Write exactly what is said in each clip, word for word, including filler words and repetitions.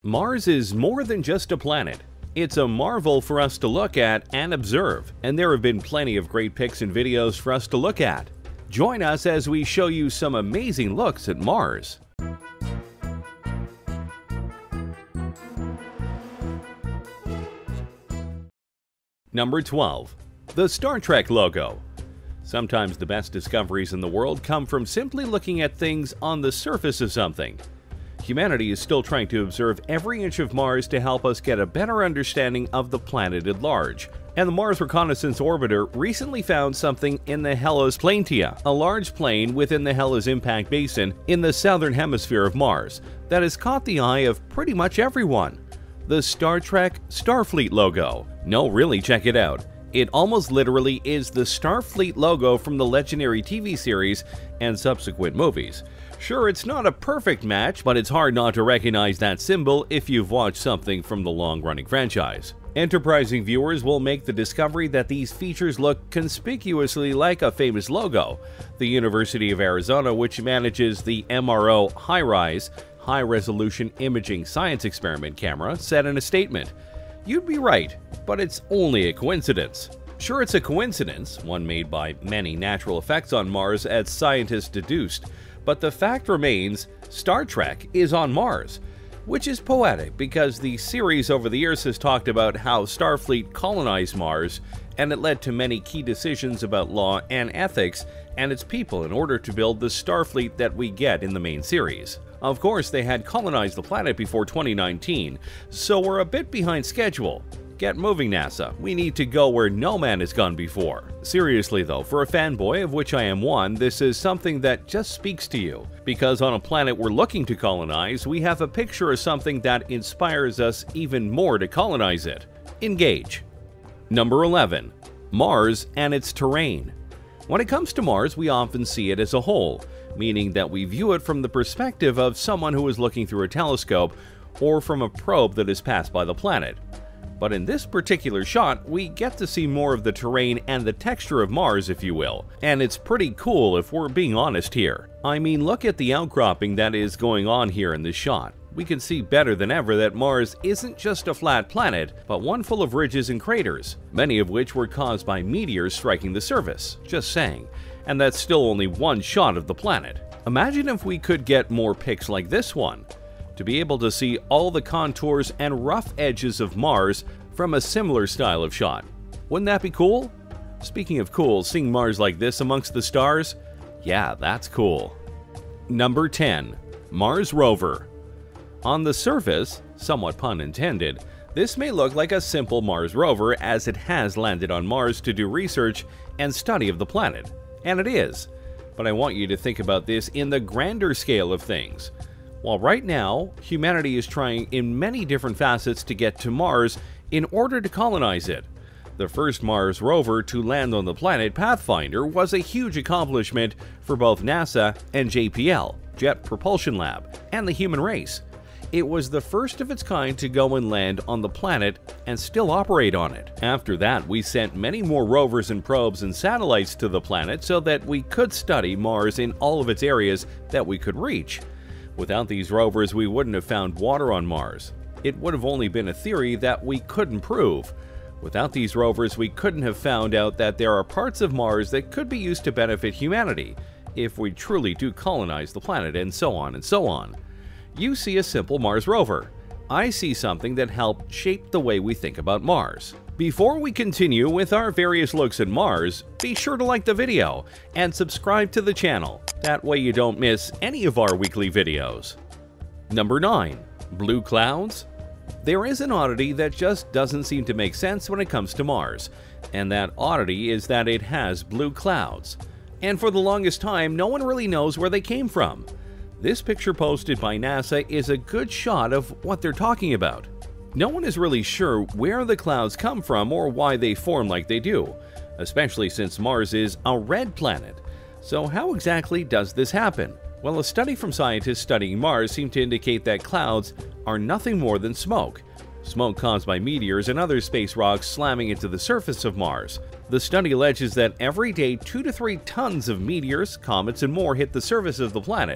Mars is more than just a planet. It's a marvel for us to look at and observe, and there have been plenty of great pics and videos for us to look at. Join us as we show you some amazing looks at Mars. Number twelve. The Star Trek logo. Sometimes the best discoveries in the world come from simply looking at things on the surface of something. Humanity is still trying to observe every inch of Mars to help us get a better understanding of the planet at large. And the Mars Reconnaissance Orbiter recently found something in the Hellas Planitia, a large plane within the Hellas impact basin in the southern hemisphere of Mars, that has caught the eye of pretty much everyone. The Star Trek Starfleet logo. No, really, check it out. It almost literally is the Starfleet logo from the legendary T V series and subsequent movies. Sure, it's not a perfect match, but it's hard not to recognize that symbol if you've watched something from the long-running franchise. Enterprising viewers will make the discovery that these features look conspicuously like a famous logo. The University of Arizona, which manages the M R O HiRISE, High-Resolution Imaging Science Experiment camera, said in a statement, "You'd be right, but it's only a coincidence." Sure, it's a coincidence, one made by many natural effects on Mars as scientists deduced, but the fact remains Star Trek is on Mars, which is poetic because the series over the years has talked about how Starfleet colonized Mars, and it led to many key decisions about law and ethics and its people in order to build the Starfleet that we get in the main series. Of course, they had colonized the planet before twenty nineteen, so we're a bit behind schedule. Get moving, NASA. We need to go where no man has gone before. Seriously though, for a fanboy, of which I am one, this is something that just speaks to you. Because on a planet we're looking to colonize, we have a picture of something that inspires us even more to colonize it. Engage. Number eleven. Mars and its terrain. When it comes to Mars, we often see it as a whole, meaning that we view it from the perspective of someone who is looking through a telescope or from a probe that has passed by the planet. But in this particular shot, we get to see more of the terrain and the texture of Mars, if you will. And it's pretty cool if we're being honest here. I mean, look at the outcropping that is going on here in this shot. We can see better than ever that Mars isn't just a flat planet, but one full of ridges and craters, many of which were caused by meteors striking the surface. Just saying. And that's still only one shot of the planet. Imagine if we could get more pics like this one, to be able to see all the contours and rough edges of Mars from a similar style of shot. Wouldn't that be cool? Speaking of cool, seeing Mars like this amongst the stars? Yeah, that's cool. Number ten. Mars Rover. On the surface, somewhat pun intended, this may look like a simple Mars rover as it has landed on Mars to do research and study of the planet. And it is. But I want you to think about this in the grander scale of things. While right now, humanity is trying in many different facets to get to Mars in order to colonize it. The first Mars rover to land on the planet, Pathfinder, was a huge accomplishment for both NASA and J P L, Jet Propulsion Lab, and the human race. It was the first of its kind to go and land on the planet and still operate on it. After that, we sent many more rovers and probes and satellites to the planet so that we could study Mars in all of its areas that we could reach. Without these rovers, we wouldn't have found water on Mars. It would have only been a theory that we couldn't prove. Without these rovers, we couldn't have found out that there are parts of Mars that could be used to benefit humanity if we truly do colonize the planet, and so on and so on. You see a simple Mars rover. I see something that helped shape the way we think about Mars. Before we continue with our various looks at Mars, be sure to like the video and subscribe to the channel. That way you don't miss any of our weekly videos. Number nine. Blue clouds? There is an oddity that just doesn't seem to make sense when it comes to Mars, and that oddity is that it has blue clouds. And for the longest time, no one really knows where they came from. This picture posted by NASA is a good shot of what they're talking about. No one is really sure where the clouds come from or why they form like they do, especially since Mars is a red planet. So how exactly does this happen? Well, a study from scientists studying Mars seemed to indicate that clouds are nothing more than smoke. Smoke caused by meteors and other space rocks slamming into the surface of Mars. The study alleges that every day two to three tons of meteors, comets, and more hit the surface of the planet,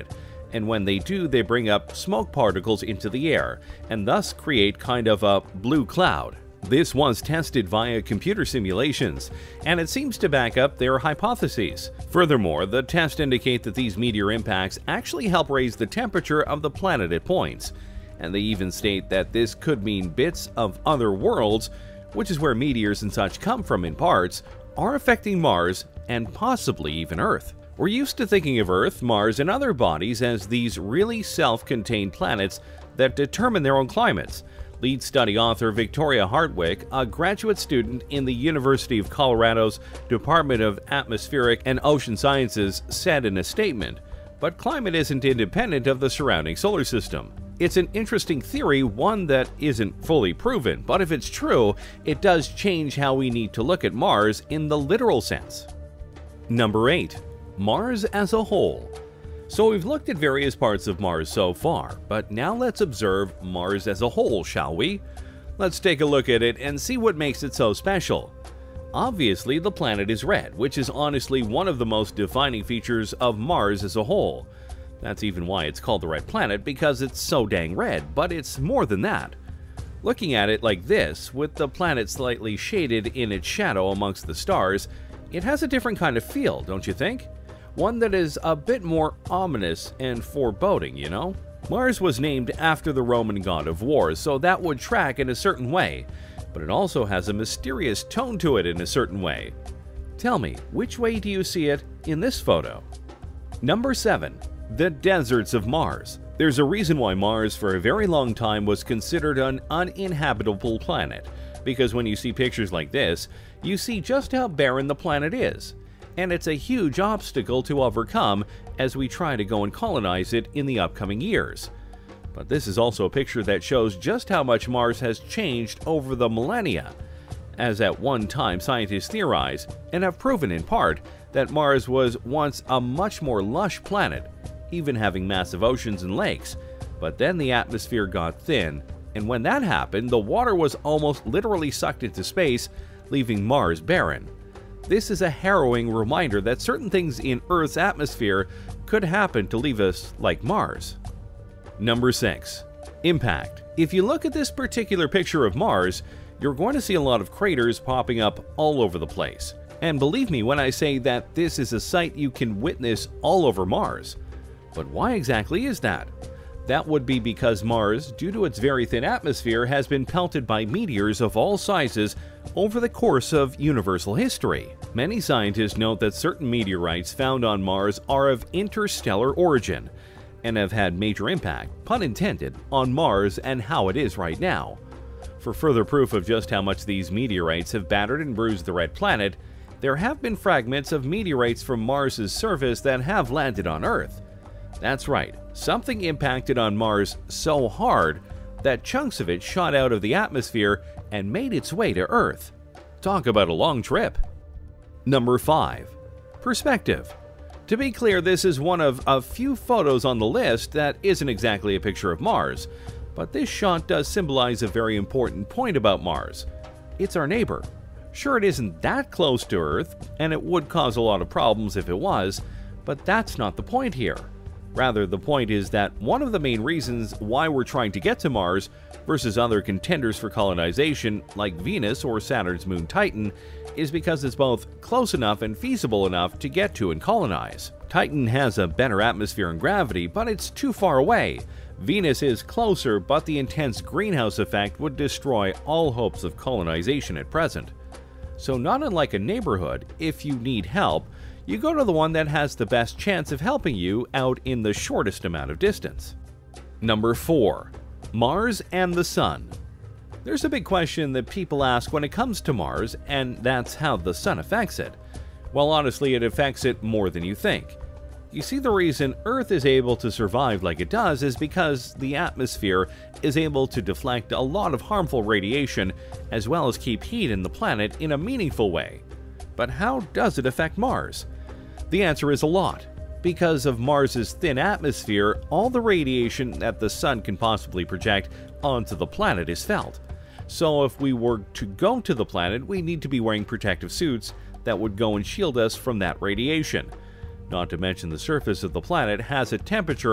and when they do, they bring up smoke particles into the air, and thus create kind of a blue cloud. This was tested via computer simulations, and it seems to back up their hypotheses. Furthermore, the tests indicate that these meteor impacts actually help raise the temperature of the planet at points, and they even state that this could mean bits of other worlds, which is where meteors and such come from in parts, are affecting Mars and possibly even Earth. We're used to thinking of Earth, Mars, and other bodies as these really self-contained planets that determine their own climates. Lead study author Victoria Hartwick, a graduate student in the University of Colorado's Department of Atmospheric and Ocean Sciences, said in a statement, "But climate isn't independent of the surrounding solar system. It's an interesting theory, one that isn't fully proven, but if it's true, it does change how we need to look at Mars in the literal sense." Number eight. Mars as a whole. So we've looked at various parts of Mars so far, but now let's observe Mars as a whole, shall we? Let's take a look at it and see what makes it so special. Obviously, the planet is red, which is honestly one of the most defining features of Mars as a whole. That's even why it's called the red planet, because it's so dang red, but it's more than that. Looking at it like this, with the planet slightly shaded in its shadow amongst the stars, it has a different kind of feel, don't you think? One that is a bit more ominous and foreboding, you know? Mars was named after the Roman god of war, so that would track in a certain way, but it also has a mysterious tone to it in a certain way. Tell me, which way do you see it in this photo? Number seven. The deserts of Mars. There's a reason why Mars for a very long time was considered an uninhabitable planet, because when you see pictures like this, you see just how barren the planet is. And it's a huge obstacle to overcome as we try to go and colonize it in the upcoming years. But this is also a picture that shows just how much Mars has changed over the millennia, as at one time scientists theorize, and have proven in part, that Mars was once a much more lush planet, even having massive oceans and lakes, but then the atmosphere got thin, and when that happened, the water was almost literally sucked into space, leaving Mars barren. This is a harrowing reminder that certain things in Earth's atmosphere could happen to leave us like Mars. Number six. Impact. If you look at this particular picture of Mars, you're going to see a lot of craters popping up all over the place. And believe me when I say that this is a sight you can witness all over Mars. But why exactly is that? That would be because Mars, due to its very thin atmosphere, has been pelted by meteors of all sizes over the course of universal history. Many scientists note that certain meteorites found on Mars are of interstellar origin and have had major impact, pun intended, on Mars and how it is right now. For further proof of just how much these meteorites have battered and bruised the red planet, there have been fragments of meteorites from Mars's surface that have landed on Earth. That's right, something impacted on Mars so hard that chunks of it shot out of the atmosphere and made its way to Earth. Talk about a long trip. Number five. Perspective. To be clear, this is one of a few photos on the list that isn't exactly a picture of Mars, but this shot does symbolize a very important point about Mars. It's our neighbor. Sure, it isn't that close to Earth, and it would cause a lot of problems if it was, but that's not the point here. Rather, the point is that one of the main reasons why we're trying to get to Mars versus other contenders for colonization like Venus or Saturn's moon Titan is because it's both close enough and feasible enough to get to and colonize. Titan has a better atmosphere and gravity, but it's too far away. Venus is closer, but the intense greenhouse effect would destroy all hopes of colonization at present. So not unlike a neighborhood, if you need help, you go to the one that has the best chance of helping you out in the shortest amount of distance. Number four. Mars and the Sun. There's a big question that people ask when it comes to Mars, and that's how the Sun affects it. Well, honestly, it affects it more than you think. You see, the reason Earth is able to survive like it does is because the atmosphere is able to deflect a lot of harmful radiation as well as keep heat in the planet in a meaningful way. But how does it affect Mars? The answer is a lot. Because of Mars's thin atmosphere, all the radiation that the Sun can possibly project onto the planet is felt. So if we were to go to the planet, we need to be wearing protective suits that would go and shield us from that radiation. Not to mention the surface of the planet has a temperature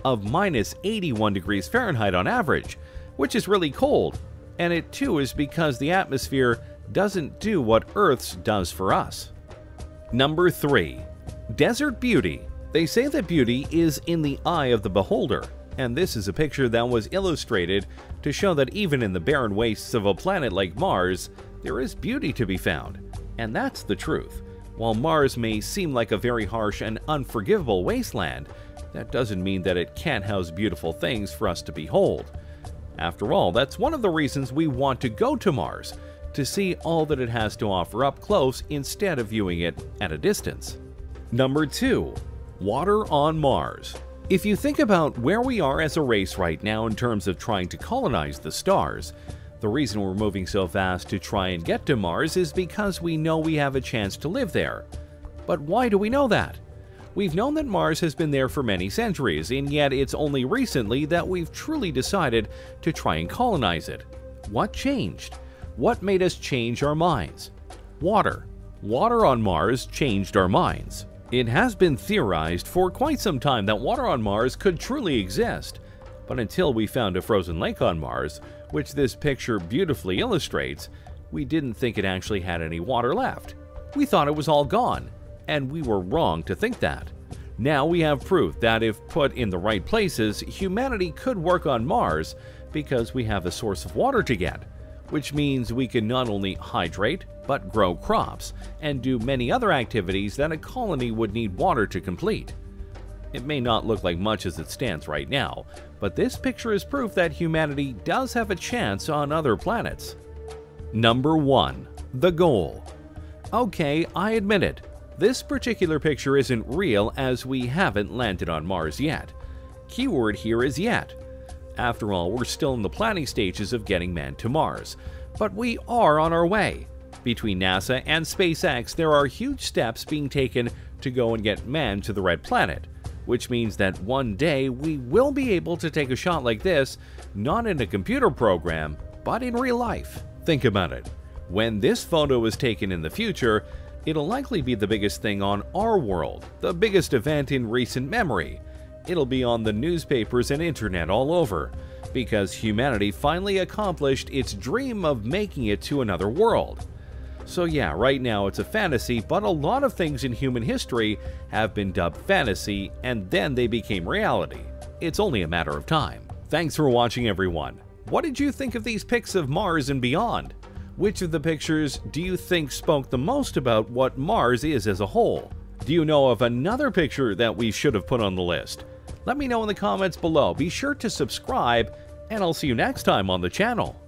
of minus eighty-one degrees Fahrenheit on average, which is really cold, and it too is because the atmosphere doesn't do what Earth's does for us. Number three. Desert beauty. They say that beauty is in the eye of the beholder, and this is a picture that was illustrated to show that even in the barren wastes of a planet like Mars, there is beauty to be found. And that's the truth. While Mars may seem like a very harsh and unforgivable wasteland, that doesn't mean that it can't house beautiful things for us to behold. After all, that's one of the reasons we want to go to Mars, to see all that it has to offer up close instead of viewing it at a distance. Number two. Water on Mars. If you think about where we are as a race right now in terms of trying to colonize the stars, the reason we're moving so fast to try and get to Mars is because we know we have a chance to live there. But why do we know that? We've known that Mars has been there for many centuries, and yet it's only recently that we've truly decided to try and colonize it. What changed? What made us change our minds? Water. Water on Mars changed our minds. It has been theorized for quite some time that water on Mars could truly exist, but until we found a frozen lake on Mars, which this picture beautifully illustrates, we didn't think it actually had any water left. We thought it was all gone, and we were wrong to think that. Now we have proof that if put in the right places, humanity could work on Mars because we have a source of water to get, which means we can not only hydrate, but grow crops, and do many other activities that a colony would need water to complete. It may not look like much as it stands right now, but this picture is proof that humanity does have a chance on other planets. Number one. The goal. Okay, I admit it. This particular picture isn't real as we haven't landed on Mars yet. Keyword here is yet. After all, we're still in the planning stages of getting man to Mars, but we are on our way. Between NASA and SpaceX, there are huge steps being taken to go and get man to the red planet, which means that one day we will be able to take a shot like this, not in a computer program, but in real life. Think about it. When this photo is taken in the future, it'll likely be the biggest thing on our world, the biggest event in recent memory. It'll be on the newspapers and internet all over, because humanity finally accomplished its dream of making it to another world. So yeah, right now it's a fantasy, but a lot of things in human history have been dubbed fantasy, and then they became reality. It's only a matter of time. Thanks for watching, everyone. What did you think of these pics of Mars and beyond? Which of the pictures do you think spoke the most about what Mars is as a whole? Do you know of another picture that we should have put on the list? Let me know in the comments below. Be sure to subscribe, and I'll see you next time on the channel.